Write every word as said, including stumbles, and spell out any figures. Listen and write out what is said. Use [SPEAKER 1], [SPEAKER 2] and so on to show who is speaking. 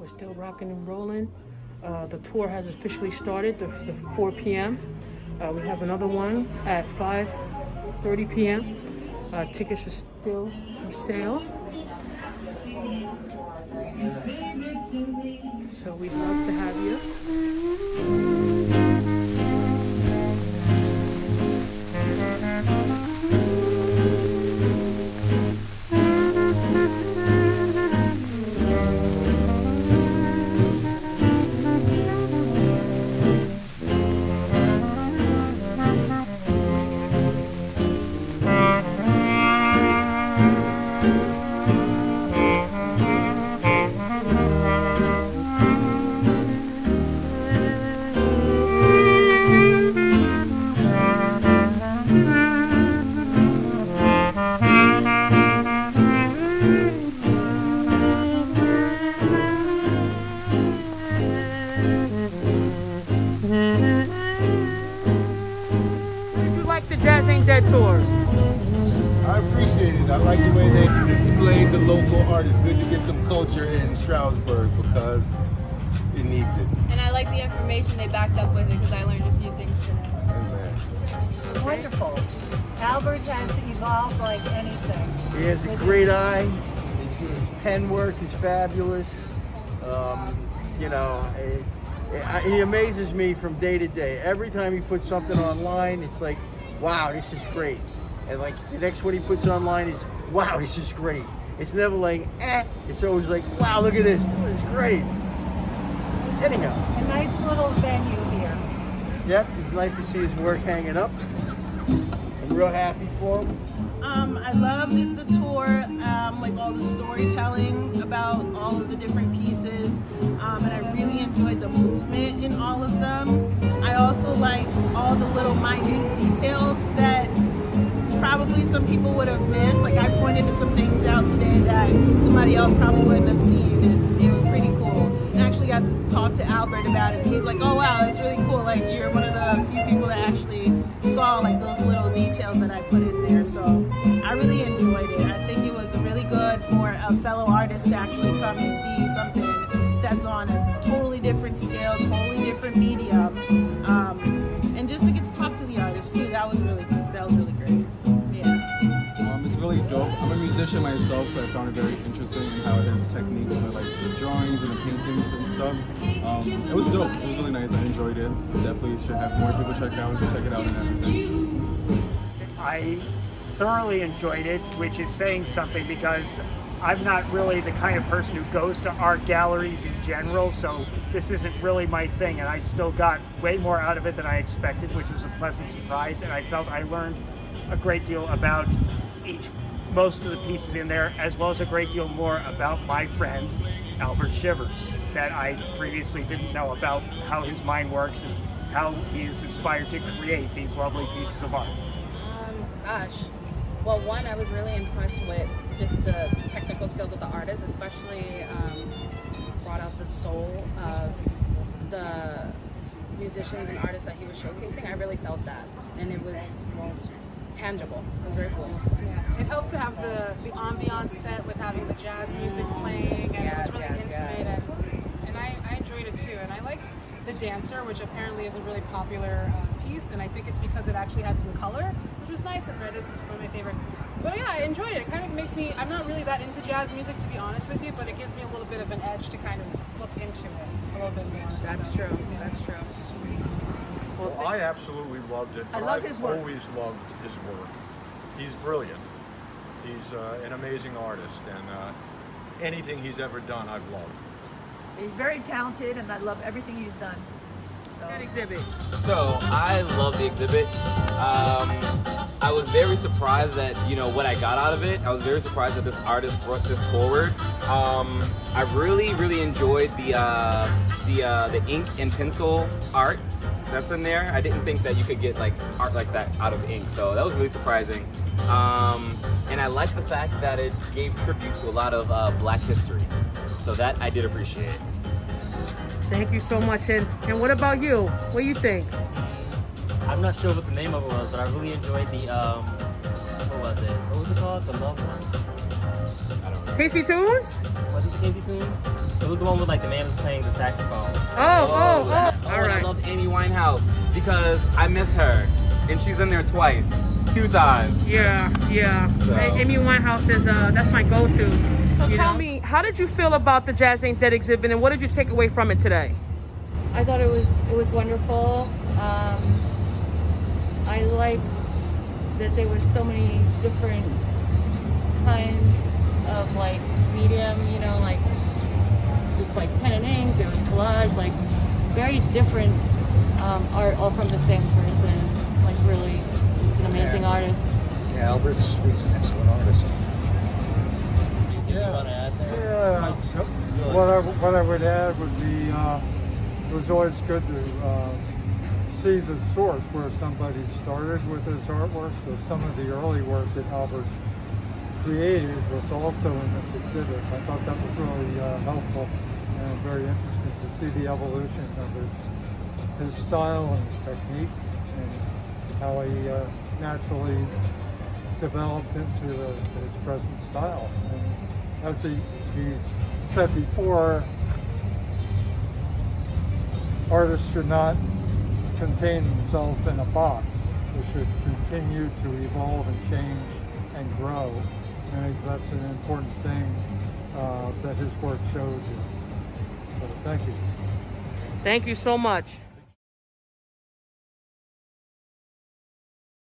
[SPEAKER 1] We're still rocking and rolling. Uh, the tour has officially started, the, the four p m Uh, we have another one at five thirty p m Uh, tickets are still for sale. So we'd love to have you. Tour.
[SPEAKER 2] I appreciate it. I like the way they displayed the local art. It's good to get some culture in Stroudsburg because it needs it.
[SPEAKER 3] And I like the information they backed up with it because I learned a few things today.
[SPEAKER 2] Amen.
[SPEAKER 4] Wonderful. Albert has evolved like anything.
[SPEAKER 5] He has a great eye. His, his pen work is fabulous. Um, you know, it, it, he amazes me from day to day. Every time he puts something online, it's like, wow, this is great. And like the next one he puts online is, wow, this is great. It's never like, eh. It's always like, wow, look at this. This is great. So anyhow.
[SPEAKER 4] A nice little venue here.
[SPEAKER 5] Yep, it's nice to see his work hanging up. I'm real happy for him.
[SPEAKER 6] Um, I loved the tour, um, like all the storytelling about all of the different pieces, um, and I really enjoyed the movement in all of them. I also liked all the little minute details that probably some people would have missed. Like I pointed to some things out today that somebody else probably wouldn't have seen, and it was pretty cool. And I actually got to talk to Albert about it. He's like, oh wow, it's really cool. Like you're one of the few people that actually saw like those little details that I put in there. So I really enjoyed it. I think it was really good for a fellow artist to actually come and see something that's on a totally different scale, totally different medium, um, and just to get to talk to the artist too. That was really, that was really great. Yeah.
[SPEAKER 7] Um, it's really dope. I'm a musician myself, so I found it very interesting in how his techniques with like the drawings and the paintings and stuff. Um, it was dope. It was really nice. I enjoyed it. Definitely should have more people check out check it out and everything.
[SPEAKER 8] I thoroughly enjoyed it, which is saying something because I'm not really the kind of person who goes to art galleries in general, so this isn't really my thing, and I still got way more out of it than I expected, which was a pleasant surprise, and I felt I learned a great deal about each, most of the pieces in there, as well as a great deal more about my friend, Albert Shivers, that I previously didn't know about how his mind works and how he is inspired to create these lovely pieces of art.
[SPEAKER 9] Um, gosh. Well, one, I was really impressed with just the technical skills of the artist, especially um, brought out the soul of the musicians and artists that he was showcasing. I really felt that, and it was well, tangible. It was very cool.
[SPEAKER 10] Yeah, it helped to have the, the ambiance set with having the jazz music playing, and
[SPEAKER 9] yes,
[SPEAKER 10] it was really
[SPEAKER 9] yes,
[SPEAKER 10] intimate,
[SPEAKER 9] yes.
[SPEAKER 10] and, and I, I enjoyed it too. And I liked the dancer, which apparently is a really popular uh, piece, and I think it's because it actually had some color, which was nice, and red is one of my favorite. So yeah, I enjoyed it. It kind of makes me, I'm not really that into jazz music, to be honest with you, but it gives me a little bit of an edge to kind of look into it a little bit more.
[SPEAKER 9] That's
[SPEAKER 10] so,
[SPEAKER 9] true,
[SPEAKER 10] yeah.
[SPEAKER 9] that's true.
[SPEAKER 11] Well, I absolutely loved it.
[SPEAKER 1] I love
[SPEAKER 11] I've
[SPEAKER 1] his work.
[SPEAKER 11] always loved his work. He's brilliant. He's uh, an amazing artist, and uh, anything he's ever done, I've loved.
[SPEAKER 12] He's very talented, and I love everything he's done. So.
[SPEAKER 1] That exhibit.
[SPEAKER 13] So I love the exhibit. Um, I was very surprised that, you know, what I got out of it. I was very surprised that this artist brought this forward. Um, I really, really enjoyed the uh, the uh, the ink and pencil art that's in there. I didn't think that you could get like art like that out of ink, so that was really surprising. Um, and I like the fact that it gave tribute to a lot of uh, Black history. So that I did appreciate.
[SPEAKER 1] Thank you so much. And, and what about you? What do you think?
[SPEAKER 14] I'm not sure what the name of it was, but I really enjoyed the, um, what was it? What was it called? The Love One? I don't know.
[SPEAKER 1] Casey Tunes?
[SPEAKER 14] Was Was it the Casey Tunes? It was the one with like the man was playing the saxophone.
[SPEAKER 1] Oh, oh, oh.
[SPEAKER 13] Oh,
[SPEAKER 1] All
[SPEAKER 13] and I
[SPEAKER 1] right.
[SPEAKER 13] love Amy Winehouse because I miss her, and she's in there twice, two times.
[SPEAKER 1] Yeah, yeah.
[SPEAKER 13] So.
[SPEAKER 1] A- Amy Winehouse is, uh, that's my go-to. So
[SPEAKER 6] You
[SPEAKER 1] tell
[SPEAKER 6] know?
[SPEAKER 1] me, how did you feel about the Jazz Ain't Dead exhibit, and what did you take away from it today?
[SPEAKER 15] I thought it was it was wonderful. Um, I liked that there was so many different kinds of like medium, you know, like just like pen and ink, there was collage, like very different um, art all from the same person. Like really, he's an amazing
[SPEAKER 16] Yeah.
[SPEAKER 15] artist.
[SPEAKER 16] Yeah, Albert he's an excellent artist.
[SPEAKER 5] Yeah, yeah. What I, what I would add would be, uh, it was always good to uh, see the source where somebody started with his artwork. So some of the early work that Albert created was also in this exhibit. I thought that was really uh, helpful and very interesting to see the evolution of his, his style and his technique and how he uh, naturally developed into the, his present style. And as he, he's said before, artists should not contain themselves in a box. They should continue to evolve and change and grow. And I think that's an important thing uh, that his work showed you. So thank you.
[SPEAKER 1] Thank you so much.